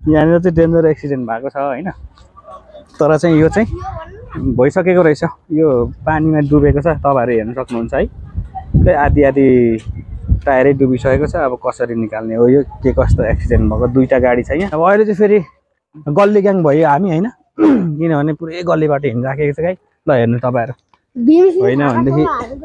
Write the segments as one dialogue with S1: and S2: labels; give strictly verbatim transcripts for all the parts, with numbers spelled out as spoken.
S1: यहाँनिर चाहिँ danger accident भएको छ हैन तर चाहिँ यो चाहिँ भइसकेको रहेछ यो पानीमा डुबेको छ तपाईहरु हेर्न सक्नुहुन्छ है त्यही आधी आधी टायरै डुबिसकेको छ अब कसरी निकाल्ने हो यो के कस्तो एक्सिडेन्ट भएको दुईटा गाडी छ यहाँ अब अहिले चाहिँ फेरि गल्ली ग्याङ भयो हामी हैन किनभने पुरै गल्लीबाट हिँडिराखेको छ गाई ल हेर्नु तपाईहरु होइन भनेदेखि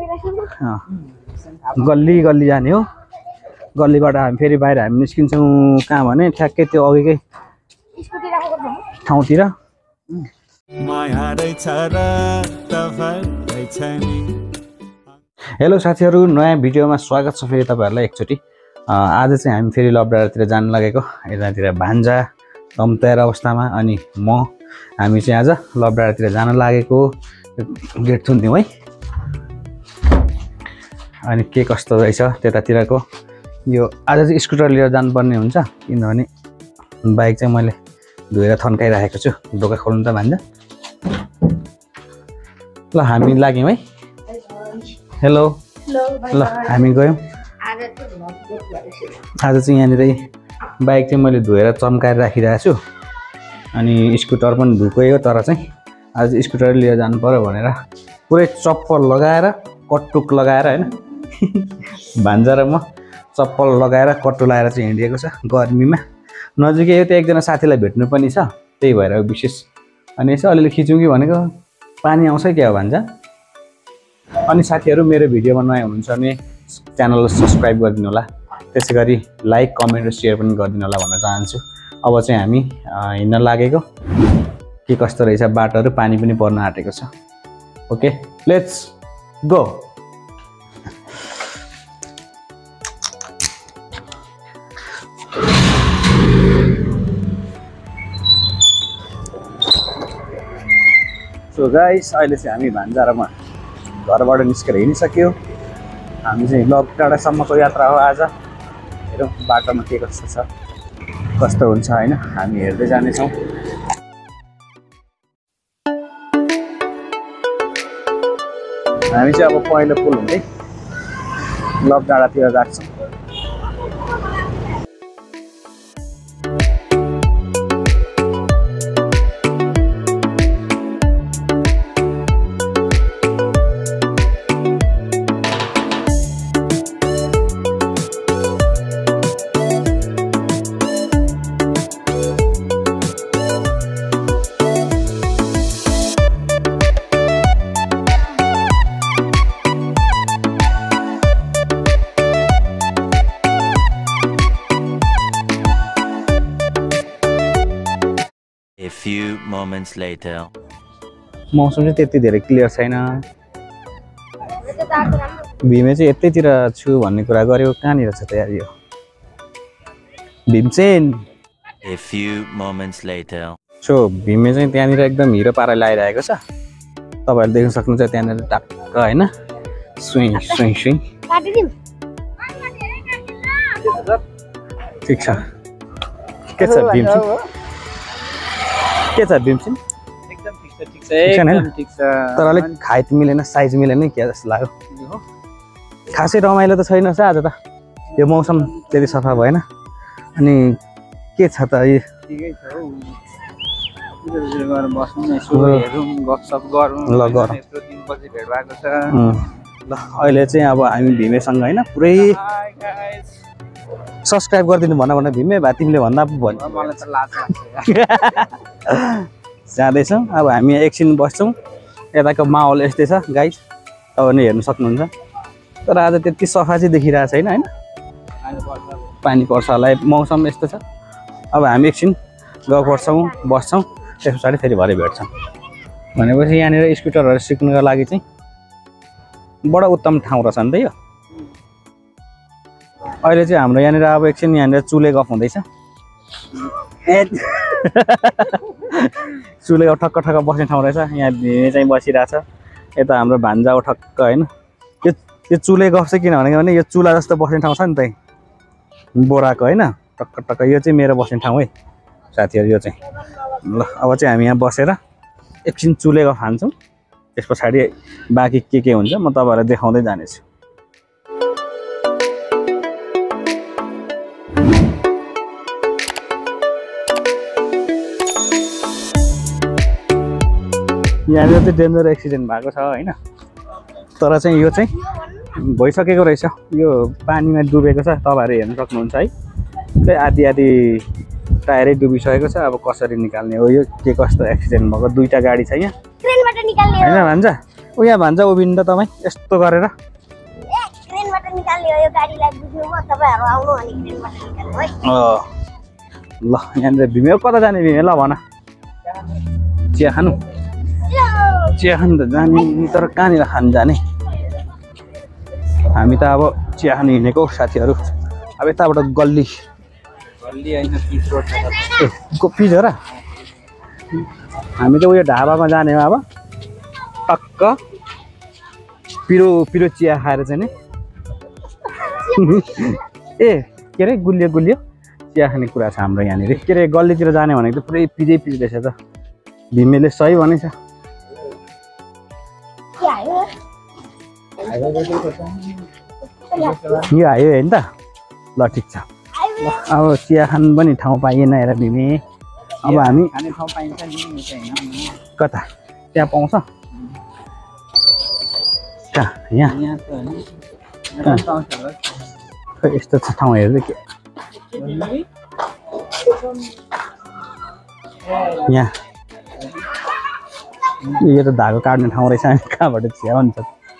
S1: गल्ली गल्ली जाने हो गल्लीबाट हामी फेरि बाहिर हामी निस्किन्छौँ कहाँ भने ठ्याक्कै त्यो अघिकै ठाउँतिर हेलो साथीहरु नयाँ भिडियोमा स्वागत छ फेरि तपाईहरुलाई एकचोटी आज चाहिँ हामी फेरि लबडाँडातिर जान लागेको यतातिर भान्जा दम तयार अवस्थामा अनि म हामी चाहिँ आज लबडाँडातिर जान लागेको गेट थुन्यौं है अनि के कस्तो रहेछ त्यतातिरको यो आज चाहिँ स्कुटर लिएर जानुपर्ने हुन्छ किनभने बाइक चाहिँ मैले धोएर थन्काइराखेको छु ढोका खोल्नु त भान्जा ल हामी लाग्यौं है हेलो ल हामी गयौं आज चाहिँ यहाँनिर बाइक चाहिँ मैले धोएर चम्काएर राखिरहेको छु अनि स्कुटर पनि धुकै हो तर चाहिँ आज स्कुटर लिएर जानु पर्यो भनेर पुरै चप्पल लगाएर कट्टुक लगाएर हैन भान्जा र म चप्पल लगाएर कट्टु लगाएर चाहिँ हिँडिएको छ गर्मीमा नजिकै हो त्यो एकजना साथीलाई भेट्नु पनि छ त्यही भएर विशेष अनि यसो अलिअलि खिचौँ कि भनेको पानी आउँछ क्या हो भान्जा अनि साथीहरु मेरो भिडियोमा नयाँ हुनुहुन्छ भने च्यानललाई सब्स्क्राइब गरिदिनु होला त्यसैगरी लाइक कमेन्ट र शेयर पनि गरिदिनु होला भन्न चाहन्छु अब चाहिँ हामी हिँड्न लागेको के कस्तो रहेछ बाटोहरु पानी पनि पर्न आँटेको छ okay let's go so guys अहिले चाहिँ हामी भान्जा र म घरबाट निस्केर हिँडिसक्यो हामी चाहिँ लबडाँडासम्मको यात्रा हो आज हेरौँ बाटोमा के कस्तो छ कस्तो हुन्छ हैन हामी हेर्दै जानेछौँ हामी चाहिँ अब पहिलो पुल हुँदै लबडाँडातिर जान्छौँ
S2: A few moments later.
S1: मौसम चाहिँ त्यति धेरै क्लियर छैन भीमे चाहिँ यतैतिर छु भन्ने कुरा गर्यो कहाँनिर छ त यार यो भीम चाहिँ
S2: A few moments later.
S1: So Bhime चाहिँ त्यहाँनिर एकदम हिरो पारा लगाइरहेको छ तपाईहरुले देख्न सक्नुहुन्छ त्यहाँनिर टक्क हैन सुई सुई सुई ठीक छ के छ भीम चाहिँ के छ भीम चाहिँ
S3: एकदम ठीक छ ठीक छ एकदम ठीक छ
S1: तर अलिक हाइट मिलेन साइज मिलेन के जस्तो लाग्यो खासै रमाइलो त छैन छ आज त यो मौसम त्यति सफा भएन अनि के छ त यो
S3: ठिकै छ हौ इधर गएर बस्नु न यसो हेरौँ गफसफ गरौँ
S1: ल गरौँ
S3: यत्रो दिनपछि भेट भएको छ
S1: ल अहिले चाहिँ अब हामी भीमेसँग हैन पुरै सब्स्क्राइब गरिदिनु भन भन भीमे भा तिमीले भन्दा भन्
S3: मलाई त लाज लाग्छ
S1: जाँदैछौँ अब हामी एकछिन बस्छौँ यताको माहौल यस्तै छ गाइस तपाईँले हेर्न सक्नुहुन्छ तर आज त्यति सफा चाहिँ देखिरहेको छैन हैन पानी पर्छ होला मौसम यस्तो छ अब हामी एकछिन गफ गर्छौँ बस्छौँ त्यस पछाडि फेरि भरे भेट्छौँ भनेपछि यहाँनिर स्कुटरहरू सिक्नुको लागि चाहिँ बडा उत्तम ठाउँ रहेछ नि त यो अहिले चाहिँ हाम्रो यहाँनिर अब एकछिन यहाँनिर चुले गफ हुँदैछ चुले गफ ठक्क ठक्क बस्ने ठाउँ रहेछ यहाँ भिमे चाहिँ बसिरहेछ यता हाम्रो भान्जा ठक्क हैन यो यो चुले गफ चाहिँ किन भने यो चुला जस्तो बस्ने ठाउँ छ नि त बोराको हैन टक्क टक्क यो चाहिँ मेरो बस्ने ठाउँ है साथीहरु यो चाहिँ ल अब चाहिँ हामी यहाँ बसेर एकछिन चुले गफ हान्छौँ त्यस पछाडि बाँकी के के हुन्छ म तपाईहरुलाई देखाउँदै जानेछु यहाँनिर चाहिँ डेन्जर एक्सिडेन्ट भएको छ होइन तर चाहिँ यो चाहिँ भइसकेको रहेछ यो पानीमा डुबेको छ तपाईँहरू हेर्न सक्नुहुन्छ है त्यही आधी आधी टायरै डुबिसकेको छ अब कसरी निकाल्ने हो यो के कस्तो एक्सिडेन्ट भएको दुईवटा गाडी छ यहाँ
S4: क्रेनबाट निकाल्ने हो
S1: होइन भान्जा ऊ यहाँ भान्जा उभिनु त तपाईँ यस्तो गरेर
S4: ए क्रेनबाट निकाल्ने हो यो गाडीलाई बुझ्नु म तपाईहरु आउनु अनि क्रेनबाट निकाल्नु है
S1: अँ ल यहाँनिर भीमे कता जाने भीमे ल भन चिया खानु चिया खानु त जाने तर कहाँनिर खानु जाने हामी त अब चिया खानु हिँडेको साथीहरू अब यताबाट गल्ली
S3: गल्ली होइन पिच रोड छ
S1: ए को पिज हो र हामी त उयो ढाबामा जाने हो अब टक्क पिरो पिरो चिया खाएर चाहिँ नि ए के अरे गुलियो गुलियो चिया खाने कुरा छ हाम्रो यहाँनिर के अरे गल्लीतिर जाने भनेको त पुरै पिजै पिज रहेछ त भीमेले सही भनेछ
S4: के आयो
S1: यो आयो होइन त ल ठिक छ अब चिया खानु पनि ठाउँ पाइएन हेर भीमे अब हामी
S3: खाने ठाउँ पाइन्छ नि होइन
S1: कता त्यहाँ पाउँछ कहाँ यहाँ
S3: यहाँ त होइन पाउँछ होला
S1: खै यस्तो छ ठाउँ हेर्दै के यहाँ यो त धागो काट्ने ठाउँ रहेछ हामी कहाँबाट चिया भन्छ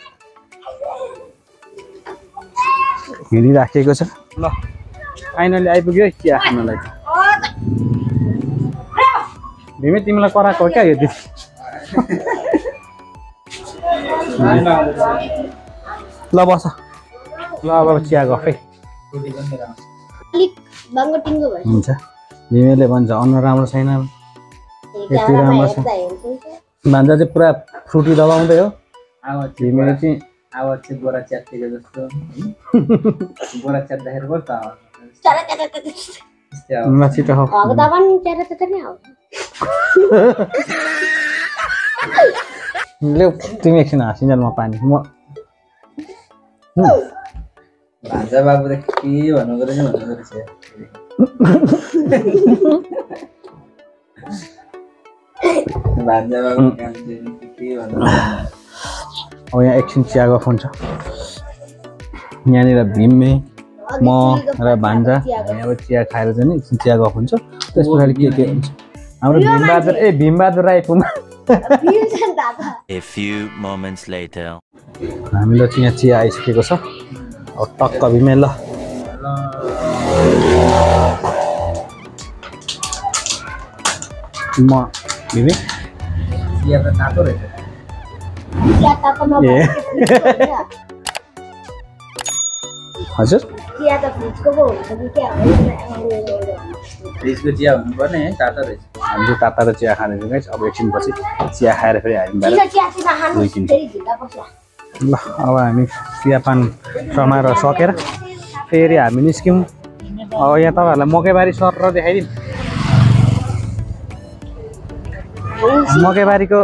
S1: हिँडिराखेको छ ल फाइनली आइपुग्यो चिया खानलाई भीमे तिमीलाई कराएको हो क्या यो दिदी ल बस ल अब चिया गफै
S4: अलिक बाङ्गो टिङ्गो भयो
S1: हुन्छ भीमेले भन्छ अनुहार राम्रो छैन यति राम्रो छ भान्जा चाहिँ पुरा फ्रुटी दबाउँदै हो
S3: आवाज
S1: भीमेले चाहिँ
S3: आवाज चाहिँ गोरा च्यातेको जस्तो गोरा च्यात्दाखेरि कस्तो आवाज
S4: चरा चरा चरा
S3: त्यस्तै आवाज
S1: ल छिटो हो
S4: हगु दबान चरा चरा नै आउँछ
S1: ले तिमी एकछिन हाँसिन्जेल म पानी म
S3: भान्जा बाबु त के भन्नुको रहेछ भन्नुको रहेछ भान्जा बाबु काम चाहिँ के भन्नु
S1: अब यहाँ एकछिन चिया गफ हुन्छ यहाँनिर भीमे म र भान्जा हामी अब चिया खाएर चाहिँ नि एकछिन चिया गफ हुन्छ त्यस पछाडि के के हुन्छ हाम्रो भीमबहादुर ए भीमबहादुर राई पुमा
S2: A few moments later.
S1: हामीलाई चाहिँ यहाँ चिया आइसकेको छ अब टक्क भीमे ल म भीमे
S3: चिया त तातो रहेछ
S4: चिया तातोमा
S1: ए हजुर
S4: चिया त फ्रिजको पो हुन्छ कि के हो
S3: फ्रिजको चिया हुनुपर्ने है तातो रहेछ
S1: हामीले ताता र चिया खाँदैछौँ गाइस अब एकछिन पछि चिया खाएर फेरि हामी बाहिर
S4: चिया चिया चाहिँ नखानु
S1: गइकिन्छ।
S4: फेरि ढिला पर्छ
S1: ल अब हामी चियापान समारोह सकेर फेरि हामी निस्क्यौँ अब यहाँ तपाईँहरूलाई मकैबारी सर देखाइदिउँ मकैबारीको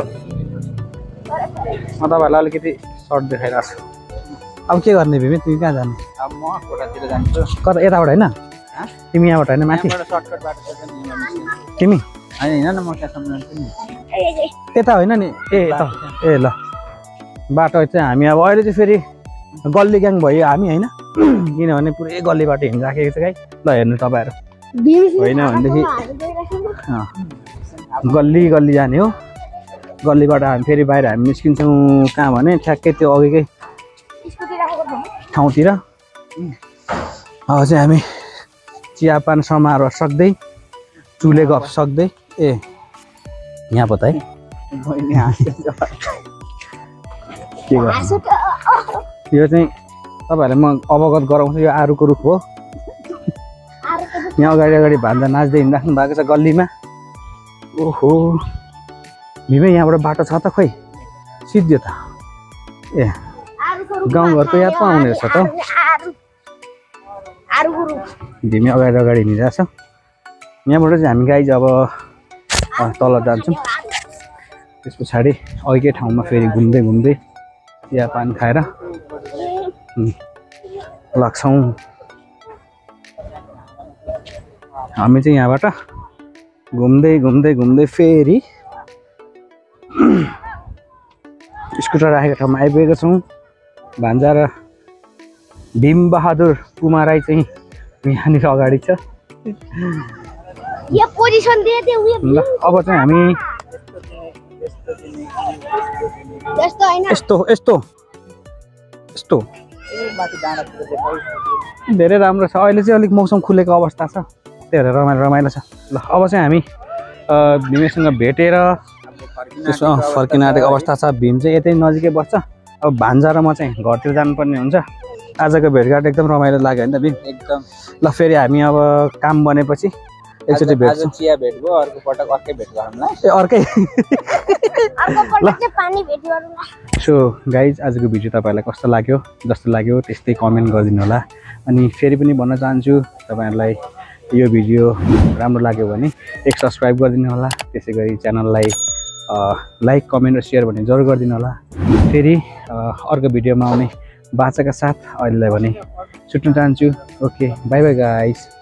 S1: म तपाईँहरूलाई अलिकति सर्ट देखाइरहेको छु अब के गर्ने भीमे तिमी कहाँ जाने
S3: अब म कोठातिर जान्छु
S1: कता यताबाट होइन तिमी यहाँबाट होइन माथि
S3: यहाँबाट सर्टकट बाटो छ नि
S1: तिमी
S3: होइन हिँड न म त्यहाँसम्म जान्छु नि
S1: यता होइन नि ए यता ए ल बाटो चाहिँ हामी अब अहिले चाहिँ फेरि गल्ली ग्याङ भयो हामी होइन किनभने पुरै गल्लीबाट हिँडिराखेको छ गाई ल हेर्नु तपाईँहरू होइन भनेदेखि अँ, गल्ली गल्ली जाने हो गल्लीबाट हामी फेरि बाहिर हामी निस्किन्छौँ कहाँ भने ठ्याक्कै त्यो अघिकै ठाउँतिर अब चाहिँ हामी चियापान समारोह सक्दै चुले गफ सक्दै ए यहाँ पो त है
S3: बहिनी हाँस्छ
S1: के गर्नु यो चाहिँ तपाईँहरूलाई म अवगत गराउँछु यो आरुको रुख हो यहाँ अगाडि अगाडि भान्जा नाच्दै हिँडिराख्नु भएको छ गल्लीमा ओहो भीमै यहाँबाट बाटो छ त खोइ सिद्धियो त ए गाउँघरको याद पो आउने रहेछ त भीमै अगाडि अगाडि हिँडिरहेको छ यहाँबाट चाहिँ हामी गाई अब तल जान्छौँ त्यस पछाडि अघिकै ठाउँमा फेरि घुम्दै घुम्दै चियापान खाएर लाग्छौँ हामी चाहिँ यहाँबाट घुम्दै घुम्दै घुम्दै फेरि स्कुटर राखेको ठाउँमा आइपुगेको छौँ। भान्जा र भीम बहादुर पुमा राई चाहिँ यहाँनिर अगाडि छ।
S4: ये पोजिसन दिए थे उयो
S1: ल अब चाहिँ हामी
S4: जस्तो हैन
S1: यस्तो यस्तो यस्तो धेरै राम्रो छ। अहिले चाहिँ अलिक मौसम खुलेको अवस्था छ, त्यही भएर रमाइलो रमाइलो छ। ल अब चाहिँ हामी भीमसँग भेटेर त्यसो फर्किन आँटेको अवस्था छ। भीम चाहिँ यतै नजिकै बस्छ। अब भान्जा र म चाहिँ घरतिर जानुपर्ने हुन्छ। आजको भेटघाट एकदम रमाइलो लाग्यो होइन त भीम?
S3: एकदम।
S1: ल फेरि हामी अब काम बनेपछि एकचोटि भेट्छौँ।
S3: चिया भेट भयो, अर्को पटक अर्कै भेट गरौँला।
S1: ए अर्कै
S4: अर्को पटक चाहिँ पानी भेट गरौँला।
S1: सो गाइज आजको भिडियो तपाईँहरूलाई कस्तो लाग्यो जस्तो लाग्यो त्यस्तै कमेन्ट गरिदिनु होला। अनि फेरि पनि भन्न चाहन्छु तपाईँहरूलाई यो भिडियो राम्रो लाग्यो भने एक सब्सक्राइब गरिदिनु होला। त्यसै गरी च्यानललाई लाइक कमेन्ट र सेयर भने जरुर गरिदिनु होला। फेरि अर्को भिडियोमा आउने बाचाका साथ अहिलेलाई भने छुट्न चाहन्छु। Okay bye bye guys.